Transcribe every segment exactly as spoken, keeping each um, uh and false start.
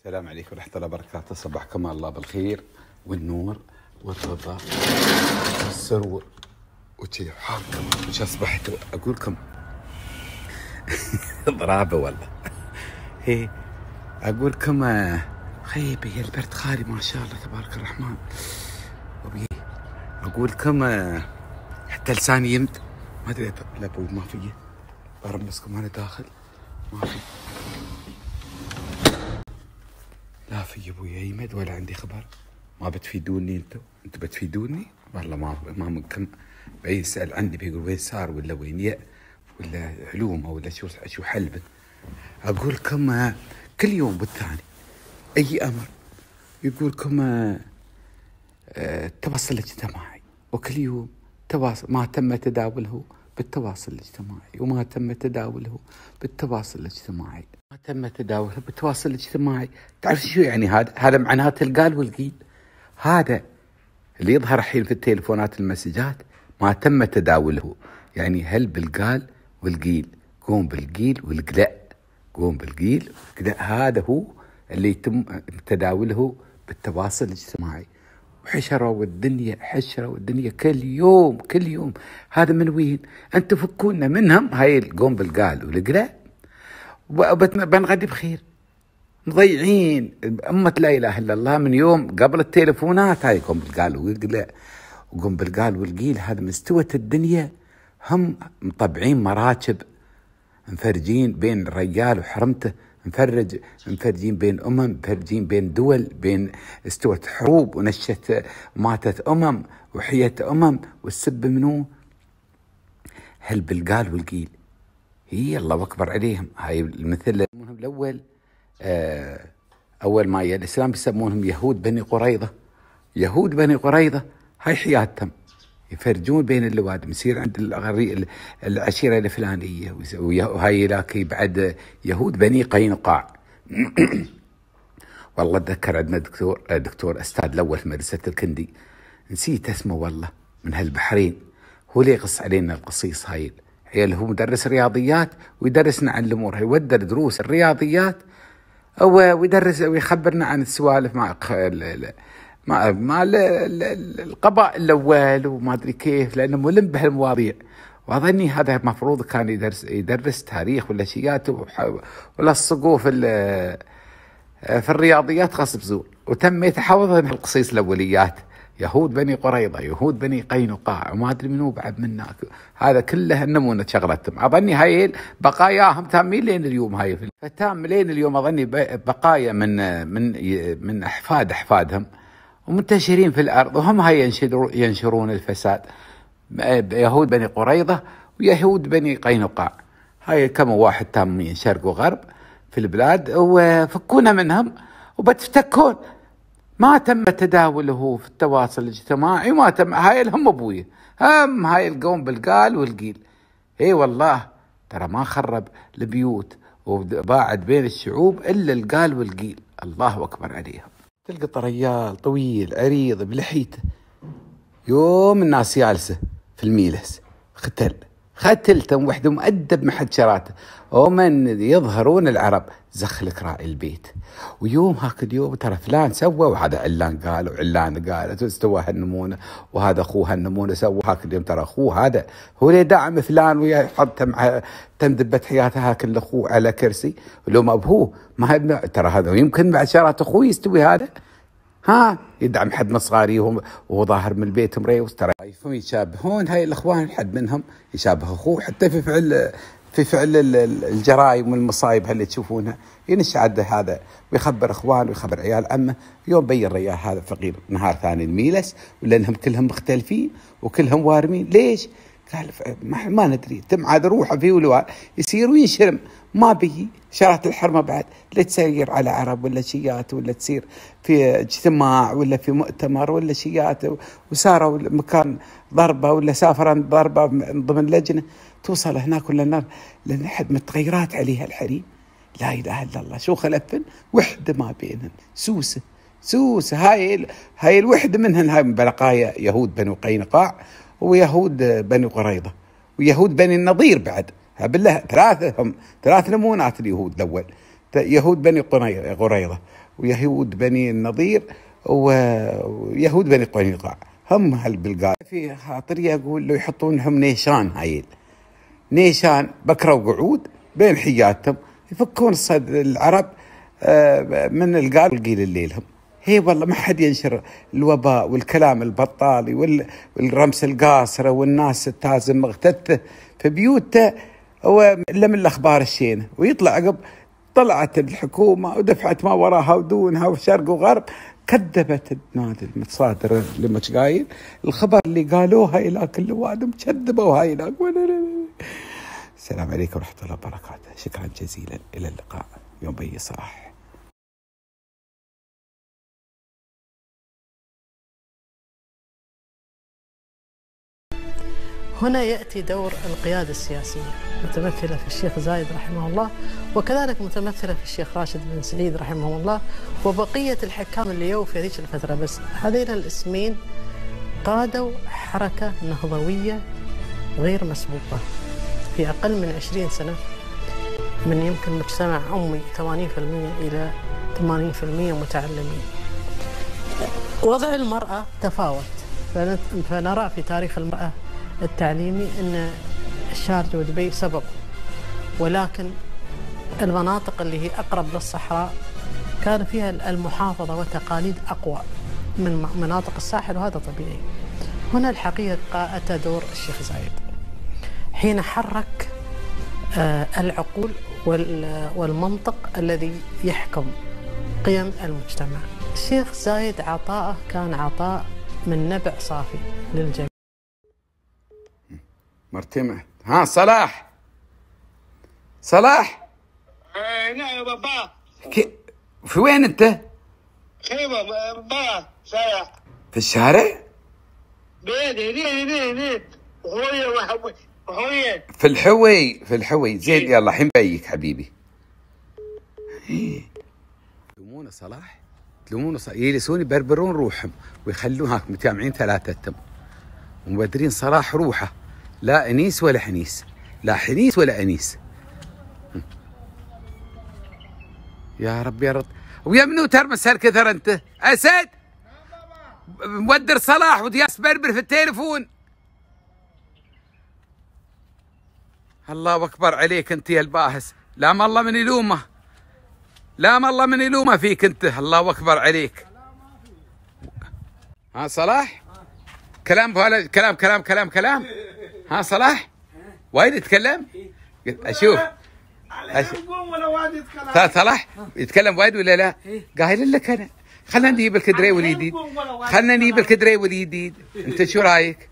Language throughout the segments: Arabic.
السلام عليكم ورحمة الله وبركاته. صبحكم الله بالخير والنور والرضا والسرور وشي حالكم وش أصبحتوا. أقول لكم ضرابة والله. هي أقول لكم خيبة هي البرد خالي ما شاء الله تبارك الرحمن. أقول لكم حتى لساني يمد ما أدري. لا أبوي ما فيه برمسكم أنا داخل ما في لا في ابويا يمد ولا عندي خبر. ما بتفيدوني انتم انتم بتفيدوني والله. ما ما ممكن بيسأل عني بيقول وين صار ولا وين يا ولا علومه ولا شو شو حلبه. اقول لكم كل يوم والثاني اي امر يقول لكم التواصل الاجتماعي، وكل يوم تواصل ما تم تداوله بالتواصل الاجتماعي وما تم تداوله بالتواصل الاجتماعي ما تم تداوله بالتواصل الاجتماعي. تعرف شو يعني هذا؟ هذا معناته القال والقيل. هذا اللي يظهر الحين في التليفونات المسجات ما تم تداوله، يعني هل بالقال والقيل. قوم بالقيل والقلاء، قوم بالقيل والقلاء. هذا هو اللي يتم تداوله بالتواصل الاجتماعي. وحشروا الدنيا حشروا الدنيا كل يوم كل يوم. هذا من وين؟ انتم فكونا منهم. هاي القوم بالقال والقلاء بنغدي بخير. مضيعين أمة لا إله إلا الله من يوم قبل التليفونات. هاي قوم بالقال والقلاء وقوم بالقال والقيل. هذا مستوت الدنيا. هم مطبعين مراكب مفرجين بين الرجال وحرمته، مفرج مفرجين بين أمم، مفرجين بين دول، بين استوت حروب ونشت ماتت أمم وحيت أمم. والسب منو؟ هل بالقال والقيل. هي الله أكبر عليهم. هاي المثل الأول آه أول ما يا الإسلام بيسمونهم يهود بني قريظة. يهود بني قريظة هاي حياتهم، يفرجون بين اللوادم. يصير عند العشيرة الفلانية وهاي لاكي بعد يهود بني قينقاع. والله أتذكر عندنا دكتور دكتور أستاذ الأول في مدرسة الكندي، نسيت اسمه والله، من هالبحرين. هو اللي يقص علينا القصيص. هاي عيال هو مدرس رياضيات ويدرسنا عن الأمور. هاي ودر دروس الرياضيات ويدرس ويخبرنا عن السوالف مع مع مع القبائل الأول وما أدري كيف، لأنه ملم بهالمواضيع. وأظني هذا مفروض كان يدرس يدرس تاريخ ولا شيات ولا الصقوف في الرياضيات غصب زور. وتم يتحوض من القصيص الأوليات، يهود بني قريظة يهود بني قينقاع وما أدري منو بعد منك. هذا كله النمونة شغلتهم. أظني هاي بقاياهم تامين لين اليوم. هاي فتام لين اليوم أظني بقايا من من من أحفاد أحفادهم ومنتشرين في الأرض. وهم هاي ينشرون الفساد. يهود بني قريظة ويهود بني قينقاع. هاي كم واحد تامين شرق وغرب في البلاد، وفكونا منهم وبتفتكون. ما تم تداوله في التواصل الاجتماعي وما تم. هاي هم ابويه هم هاي القوم بالقال والقيل. اي والله ترى ما خرب البيوت وباعد بين الشعوب الا القال والقيل. الله اكبر عليهم. تلقى رجال طويل عريض بلحيته يوم الناس جالسه في الميلس ختل ختلتم وحده مؤدب ما حد شراته. ومن يظهرون العرب زخلك راعي البيت. ويوم هاك اليوم ترى فلان سوى وهذا علان قال وعلان قالت واستوى هالنمونه وهذا اخوه هالنمونه سوى. هاك اليوم ترى اخوه هذا هو اللي داعم فلان ويحط مع تندبت حياته هاك الاخوه على كرسي ولو ما ابوه ما ترى هذا يمكن بعد شرات اخوه يستوي هذا. ها يدعم حد مصغاري وهو ظاهر من البيت مريوس. ترى يشابهون هاي الاخوان حد منهم يشابه اخوه حتى في فعل في فعل الجرائم والمصايب اللي تشوفونها. ينشعد هذا ويخبر اخوان ويخبر عيال عمه. يوم بين الرجال هذا فقير نهار ثاني الميلس ولانهم كلهم مختلفين وكلهم وارمين. ليش؟ قال ما, ما ندري. تم عاد روحه في ولوان يصير وينشرم ما به شرات الحرمه بعد لا تسير على عرب ولا شيات ولا تصير في اجتماع ولا في مؤتمر ولا شيات وساروا مكان ضربه ولا سافر ضربه ضمن لجنه توصل هناك ولا النار لان حد متغيرات عليها الحريم. لا اله الا الله. شو خلفن وحده ما بينهم سوسه سوسه. هاي هاي الوحده منهن هاي من بقايا يهود بني قينقاع ويهود بني قريظة ويهود بني النضير بعد. بالله ثلاثة هم ثلاث نمونات اليهود الأول يهود بني قريظة ويهود بني النضير ويهود بني قينقاع هم هالبلقاء. في خاطري يقول له يحطون لهم نيشان، هاي نيشان بكرة وقعود بين حياتهم يفكون الصد العرب من القال والقيل الليلهم. هي والله ما حد ينشر الوباء والكلام البطالي والرمس القاصرة والناس التازم مغتثة في بيوته إلا من الأخبار الشينة. ويطلع عقب طلعت الحكومة ودفعت ما وراها ودونها وشرق وغرب، كذبت نادي المتصادر اللي مش قايل الخبر اللي قالوها إلى كل وادم، كذبوا هاي هناك. السلام عليكم ورحمة الله وبركاته. شكرا جزيلا، إلى اللقاء يوم بي صراحة. هنا يأتي دور القيادة السياسية متمثلة في الشيخ زايد رحمه الله، وكذلك متمثلة في الشيخ راشد بن سعيد رحمه الله، وبقية الحكام اللي يو في هذيك الفترة. بس هذين الاسمين قادوا حركة نهضوية غير مسبوقة في أقل من عشرين سنة، من يمكن مجتمع أمي ثمانين بالمئة إلى ثمانين بالمئة متعلمين. وضع المرأة تفاوت، فنرى في تاريخ المرأة التعليمي أن الشارجة ودبي سبق، ولكن المناطق اللي هي أقرب للصحراء كان فيها المحافظة وتقاليد أقوى من مناطق الساحل، وهذا طبيعي. هنا الحقيقة أتى دور الشيخ زايد حين حرك العقول والمنطق الذي يحكم قيم المجتمع. الشيخ زايد عطاءه كان عطاء من نبع صافي للجميع. مرتمع. ها صلاح، صلاح. ايه نعم يا بابا. كي... في وين انت؟ خيمة بابا سايح. في الشارع؟ بيت هني هني هني وحوية وحوية وحوية. في الحوي في الحوي زين. يلا الحين بيك حبيبي. تلومونه صلاح، تلومونه صلاح، يجلسون يبربرون روحهم ويخلون هاك متجمعين ثلاثتهم ومبدرين صلاح روحه، لا انيس ولا حنيس، لا حنيس ولا انيس. يا رب يا رب. ويا منو ترمس هالكثر انت؟ اسد مودر صلاح ودياس بربر في التليفون. الله اكبر عليك انت يا الباهس. لا ما الله من يلومه، لا ما الله من يلومه فيك انت. الله اكبر عليك. ها صلاح، كلام كلام كلام كلام كلام كلام. ها صلاح وايد يتكلم. اشوف صلاح يتكلم وايد ولا لا؟ قايل لك انا خلنا نجيب الكدري والجديد، خلنا نجيب الكدري والجديد. انت شو رايك؟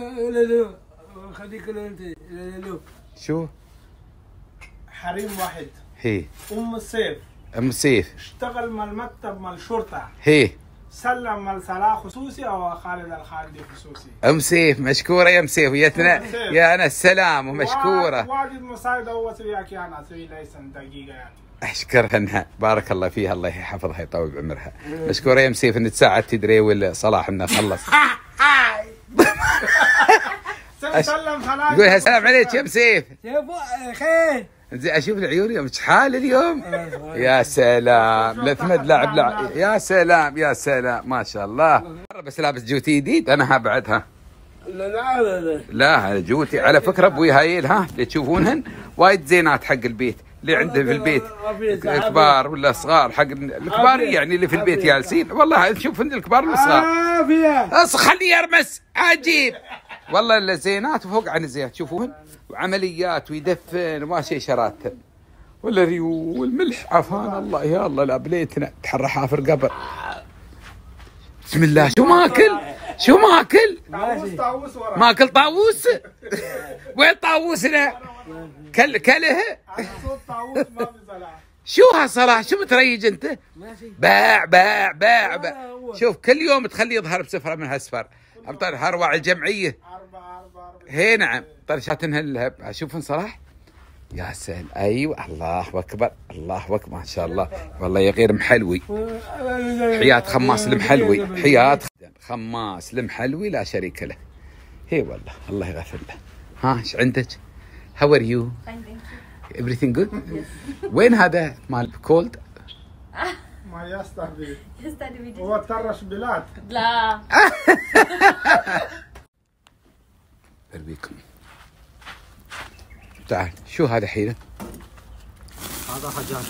خليك انت. شو؟ حريم واحد. هي ام السيف. ام السيف اشتغل مع المكتب مع الشرطه. هي سلم مع صلاح خصوصي او خالد الخالدي خصوصي. ام سيف مشكوره يا ام سيف ويتنا يا انا السلام ومشكوره. واجد مساعد هو سوياك انا اسوي ليس دقيقه يعني. اشكرها انها بارك الله فيها، الله يحفظها يطول بعمرها. مشكوره يا ام سيف ان تساعد تدري ولا صلاح انه خلص. سلم خلاص. قولها سلام عليك يا ام سيف. خير. زين اشوف العيون يوم شحال اليوم. يا سلام لا ثمد لاعب لاعب. يا سلام يا سلام ما شاء الله. بس لابس جوتي جديد انا ها بعدها. لا لا لا لا جوتي على فكره ابوي هايل ها اللي تشوفونهن وايد زينات حق البيت اللي عنده في البيت، الكبار ولا صغار. حق الكبار يعني اللي في البيت جالسين والله نشوف الكبار والصغار. عافيه. خليه يرمس عجيب والله. الا زينات وفوق عن الزينات تشوفوهن، وعمليات ويدفن وما شيء شراتهن ولا ريو والملح. عفان الله يا الله لا بليتنا تحرى حافر قبر. بسم الله. شو ماكل؟ شو ماكل؟ طاووس طاووس ورا. ماكل طاووس. وين طاووسنا؟ كل كله. صوت طاووس ما في صلاح. شو هالصلاح؟ شو متريج انت؟ باع باع باع باع. شوف كل يوم تخليه يظهر بسفره من هالسفر. ابطال هروع الجمعيه. أربعة أربعة. هي نعم طرشاتن هاللهب. اشوفن صلاح. يا سلام ايوه الله اكبر الله اكبر ما شاء الله والله يا غير محلوي. حياة خماس المحلوي، حياة خماس المحلوي لا شريك له. هي والله الله يغفر له. ها ايش عندك؟ هاو ار يو؟ everything good. وين هذا مال كولد؟ ما يستهبل يستهبل هو طرش بلاد. لا اربيكم. تعال شو هذا حيله؟ هذا حجاج.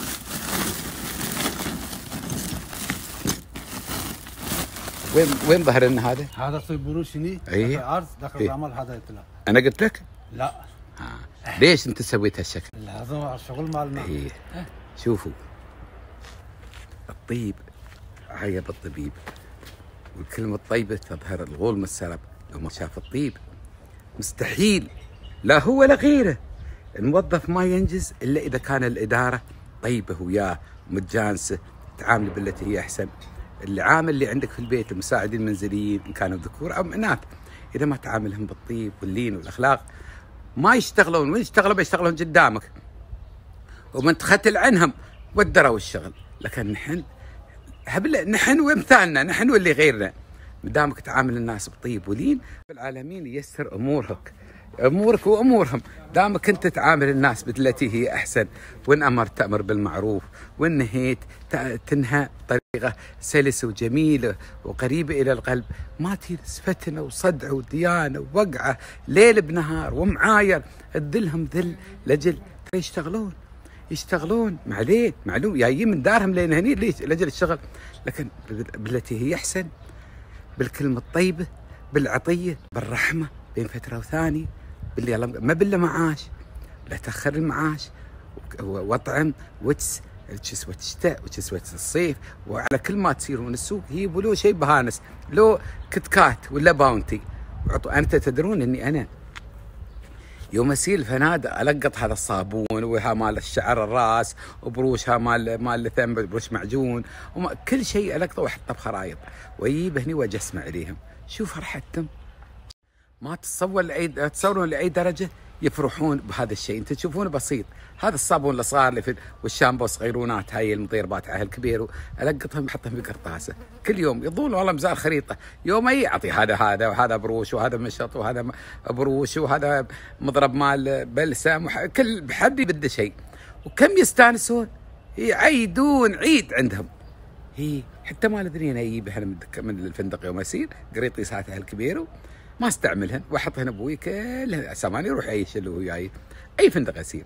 وين وين ظهر لنا هذا؟ هذا في بروش هني. ايه عرض دخل إيه؟ العمل هذا يطلع. انا قلت لك؟ لا. آه. ليش انت سويت هالشكل؟ هذا شغل مالنا. ايه شوفوا الطيب عيب الطبيب، والكلمة الطيبة تظهر الغول من السرب. لو ما شاف الطيب مستحيل لا هو ولا غيره الموظف ما ينجز إلا إذا كان الإدارة طيبة وياه متجانسة، تعامل بالتي هي أحسن. العامل اللي عندك في البيت المساعدين المنزليين إن كانوا ذكور أو إناث، إذا ما تعاملهم بالطيب واللين والأخلاق ما يشتغلون. وين يشتغلون؟ بيشتغلون قدامك ومن تختل عنهم ودروا الشغل. لكن نحن هبل، نحن وامثالنا، نحن واللي غيرنا، مدامك تعامل الناس بطيب ولين العالمين ييسر امورك امورك وامورهم. دامك انت تعامل الناس بالتي هي احسن، وان امرت تامر بالمعروف، وان نهيت تنهى بطريقه سلسه وجميله وقريبه الى القلب، ما تجلس فتنه وصدع وديانه ووقعه ليل بنهار ومعاير تذلهم ذل لاجل يشتغلون يشتغلون معليه معلوم جايين من دارهم لين هني ليش؟ لاجل الشغل. لكن بالتي هي احسن، بالكلمه الطيبه، بالعطيه، بالرحمه بين فتره وثانيه، باللي ما بالله معاش، لا تاخر المعاش، واطعم وتس كسوة الشتاء وكسوة الصيف، وعلى كل ما تصير من السوق يجيبوا له شيء بهانس، لو كتكات ولا باونتي. انت تدرون اني انا يوم اسير الفنادق القط هذا الصابون وها مال الشعر الراس وبروشها مال مال الثم بروش معجون وما كل شيء القطه واحطه بخرايط واجيب هني واجسمع عليهم. شوف فرحتهم ما تتصور لاي تصورون لاي درجه يفرحون بهذا الشيء. انت تشوفونه بسيط، هذا الصابون اللي صار لي في والشامبو صغيرونات هاي المطيربات على الكبير القطهم احطهم في قرطاسه كل يوم يظون والله مزار خريطه. يوم اي اعطي هذا هذا وهذا بروش وهذا مشط وهذا بروش وهذا مضرب مال بلسم كل بحد بده شيء. وكم يستانسون يعيدون عيد عندهم. هي حتى ما ادري انا اجيبها من الفندق يوم اسير قريطيساتها الكبير ما استعملهن واحطهن ابوي كلها ساماني يروح يعيش اللي هو جاي اي فندق اسير.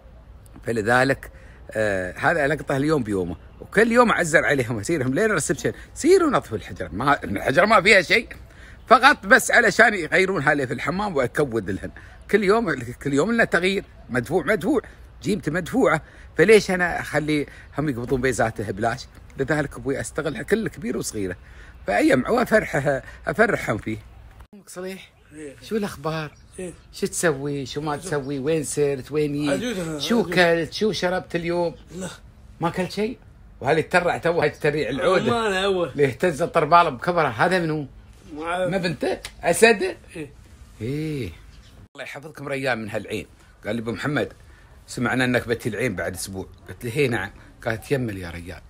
فلذلك آه هذا القطه اليوم بيومه، وكل يوم اعزر عليهم اسيرهم لين الريسبشن سيروا نظفوا الحجره. ما الحجره ما فيها شيء، فقط بس علشان يغيرونها لي في الحمام واكود لهن. كل يوم كل يوم لنا تغيير، مدفوع مدفوع جيبته مدفوعه، فليش انا اخلي هم يقبضون بيزاته بلاش؟ لذلك ابوي استغل كل كبيره وصغيره، فايام افرحها افرحهم فيه. امك صليح شو الاخبار؟ شو تسوي؟ شو ما تسوي؟ وين سرت؟ وين جيت؟ شو كلت؟ شو شربت اليوم؟ لا ما كلت شيء؟ وهذه ترع توها تريع العوده ما انا اول اللي اهتز الطرباله بكبرها. هذا منو؟ ما بنته؟ اسد؟ ايه ايه الله يحفظكم ريان من هالعين. قال لي ابو محمد سمعنا انك بتي العين بعد اسبوع. قلت له هي نعم. قال تيمل يا ريان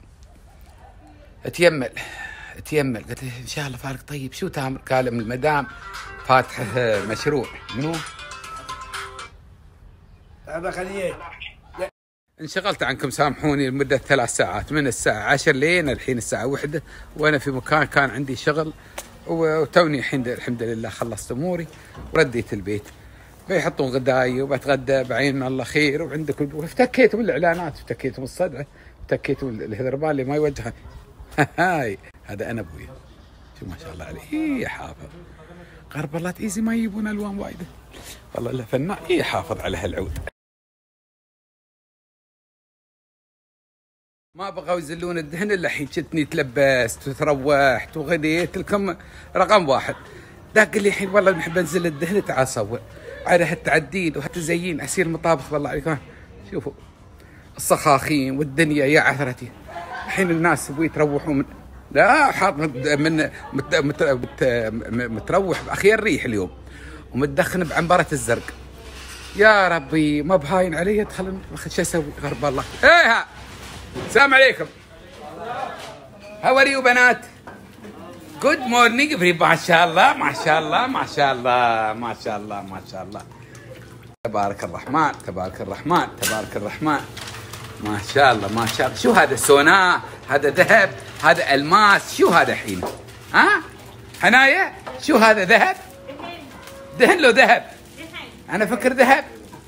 تيمل تيمل. قلت له ان شاء الله فارق. طيب شو تامر؟ قال من المدام فاتح مشروع. منو؟ هذا خليه. انشغلت عنكم سامحوني لمدة ثلاث ساعات من الساعة عشر لين الحين الساعة واحدة وأنا في مكان كان عندي شغل وتوني الحين الحمد لله خلصت أموري ورديت البيت. بيحطون غداي وبتغدى بعين من الله خير وعندكم. وافتكيتوا الإعلانات افتكيتوا الصدعة افتكيتوا الهذربال اللي ما يوجهها. هاي هذا أنا أبوي شو ما شاء الله عليه. إيه حافظ غربلات إيزي ما يجيبون ألوان وايدة والله إلا فنان. إيه حافظ على هالعود. ما بغوا يزلون الدهن الا الحين شتني تلبست وتروحت وغديت لكم رقم واحد. داق لي الحين والله نحب انزل الدهن تعال صور على هالتعديل وهالتزيين اسير مطابخ والله عليكم. شوفوا الصخاخين والدنيا يا عثرتي. الحين الناس ابوي يتروحوا من لا حاط من مت... مت... مت... متروح باخير ريح اليوم ومتدخن بعنبره الزرق. يا ربي ما بهاين علي ادخل شو اسوي غرب الله. ايه السلام عليكم. هاو ار يو بنات؟ جود مورنينج. ما شاء الله ما شاء الله ما شاء الله ما شاء الله ما شاء الله. تبارك الرحمن تبارك الرحمن تبارك الرحمن. ما شاء الله ما شاء الله. شو هذا؟ سونا، هذا ذهب، هذا الماس، شو هذا حين؟ ها؟ حنايا شو هذا؟ ذهب؟ دهن له ذهب. انا فكر ذهب.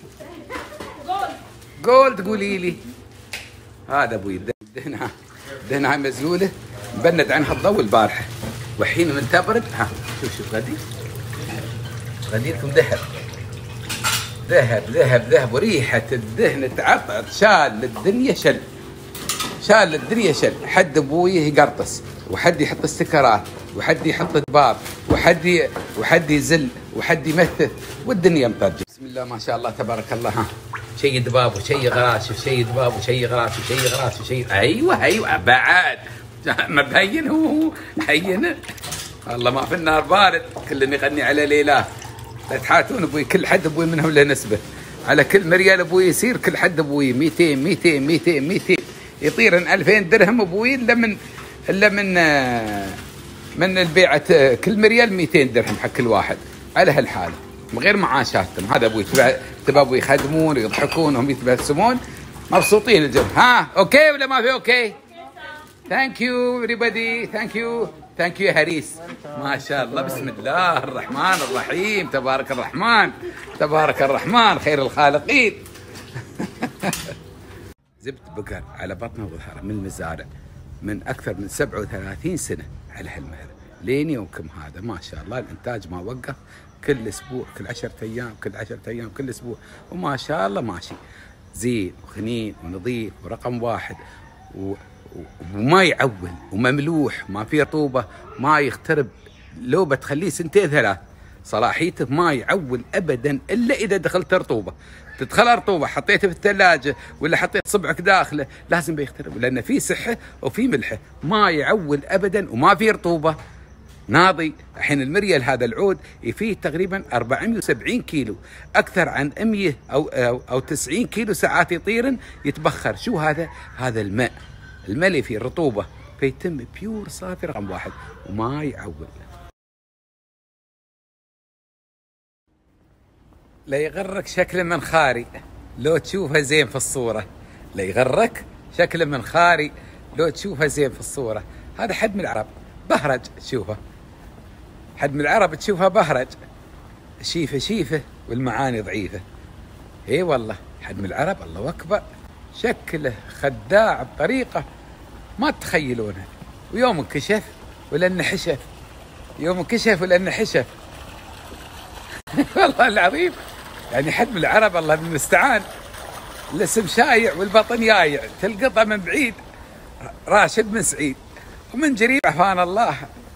جولد. قولي لي. هذا ابوي دهنها دهنها مزلوله مبند عنها الضوء البارحه، وحين من تبرد. ها شوف شوف غدير غدير لكم ذهب ذهب ذهب ذهب، وريحه الدهن تعطر. شال الدنيا شل شال الدنيا شل. حد ابوي يقرطس، وحد يحط استكرات، وحد يحط دباب، وحد وحد يزل، وحد يمثث، والدنيا مطرجه. بسم الله ما شاء الله تبارك الله. ها شي دباب وشي غراش وشي دباب وشي غراش وشي غراش وشي. ايوه ايوه بعد ما بهين هو هين. والله ما في النار بارد، كلنا يغني على ليلاه. لا تحاتون ابوي، كل حد ابوي منهم له نسبه. على كل مريال ابوي يصير كل حد ابوي مئتين مئتين مئتين مئتين، يطيرن ألفين درهم ابوي الا من الا من من البيعه. كل مريال مئتين درهم حق كل واحد على هالحاله من غير معاشاتهم. هذا ابوي تبى ابوي يخدمون يضحكون وهم يتبسمون مبسوطين الجو. ها اوكي ولا ما في اوكي؟ ثانك يو everybody، ثانك يو ثانك يو يا هريس. ما شاء الله بسم الله الرحمن الرحيم تبارك الرحمن تبارك الرحمن خير الخالقين. زبت بقر على بطنه وظهره من المزارع من اكثر من سبعة وثلاثين سنه على هالمهر لين يومكم هذا. ما شاء الله الانتاج ما وقف، كل اسبوع كل عشرة ايام كل عشرة ايام كل اسبوع، وما شاء الله ماشي زين وخنين ونظيف ورقم واحد، و وما يعول ومملوح، ما فيه رطوبه، ما يخترب. لو بتخليه سنتين ثلاث صلاحيته ما يعول ابدا الا اذا دخلت رطوبه. تدخل رطوبه حطيته في الثلاجه ولا حطيت صبعك داخله لازم بيخترب، لان في صحه وفي ملحه. ما يعول ابدا وما في رطوبه. ناضي الحين المريال هذا العود فيه تقريبا أربعمئة وسبعين كيلو، اكثر عن مئة او او, أو تسعين كيلو ساعات يطيرن يتبخر. شو هذا؟ هذا الماء الملي فيه الرطوبه، فيتم بيور صافي رقم واحد وما يعول. لا يغرك شكل منخاري لو تشوفه زين في الصوره، لا يغرك شكل منخاري لو تشوفه زين في الصوره. هذا حد من العرب بهرج، شوفه حد من العرب تشوفها بهرج، شيفه شيفه والمعاني ضعيفه. اي والله حد من العرب الله اكبر شكله خداع بطريقه ما تتخيلونها. ويوم انكشف ولانه حشف، يوم انكشف ولانه حشف. والله العظيم يعني حد من العرب الله المستعان، الاسم شايع والبطن يايع، تلقطه من بعيد راشد من سعيد ومن قريب عفان الله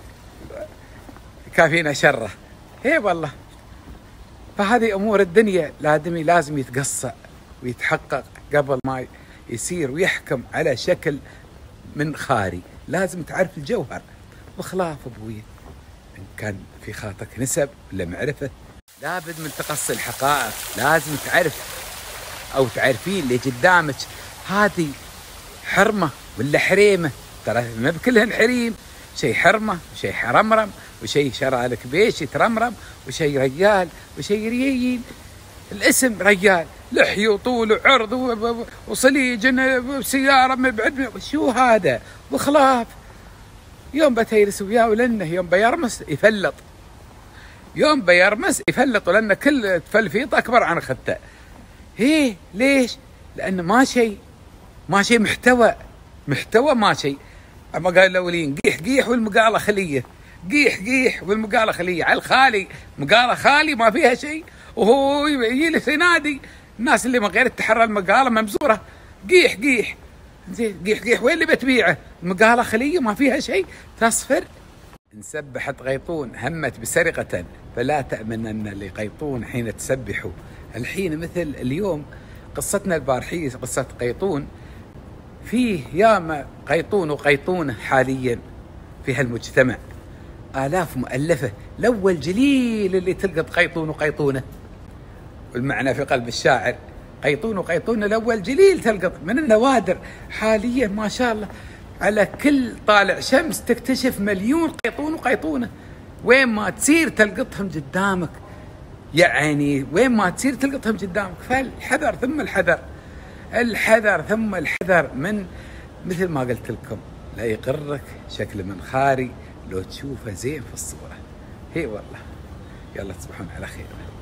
كافينا شره. اي والله فهذه امور الدنيا الادمي لازم يتقصى ويتحقق قبل ما يصير ويحكم على شكل من خاري. لازم تعرف الجوهر بخلاف ابوي ان كان في خاطرك نسب ولا معرفه. لابد من تقصي الحقائق، لازم تعرف او تعرفين اللي قدامك هذه حرمه ولا حريمه. ترى ما بكلهن حريم، شيء حرمه وشيء حرمرم وشيء شرالك بيش يترمرم وشيء رجال وشيء ريين. الاسم رجال، لحي وطول وعرض وصليج وسياره مبعد. شو هذا؟ بخلاف يوم بتيرس وياه ولنه يوم بيرمس يفلط، يوم بيرمس يفلط، ولأن كل تفلفيط أكبر عن خته. هي ليش؟ لأن ما شيء ما شيء محتوى محتوى ما شيء. أما قال الأولين قيح قيح والمقالة خلية، قيح قيح والمقالة خلية. على الخالي مقالة خالي ما فيها شيء، وهو يجلس ينادي الناس اللي من غير التحرى المقالة ممزورة قيح قيح. زين قيح قيح وين اللي بتبيعه؟ المقالة خلية ما فيها شيء تصفر. إن سبحت غيطون همت بسرقة فلا تأمنن لقيطون حين تسبحوا. الحين مثل اليوم قصتنا البارحية قصة قيطون، فيه ياما قيطون وقيطونة حاليا في هالمجتمع، آلاف مؤلفة. الأول جليل اللي تلقط قيطون وقيطونة، والمعنى في قلب الشاعر قيطون وقيطونة الأول جليل تلقط، من النوادر. حاليا ما شاء الله على كل طالع شمس تكتشف مليون قيطون وقيطونة، وين ما تسير تلقطهم قدامك. يعني وين ما تصير تلقطهم قدامك. فالحذر ثم الحذر، الحذر ثم الحذر من مثل ما قلت لكم، لا يغرك شكل منخاري لو تشوفه زين في الصورة. هي والله. يلا تصبحون على خير.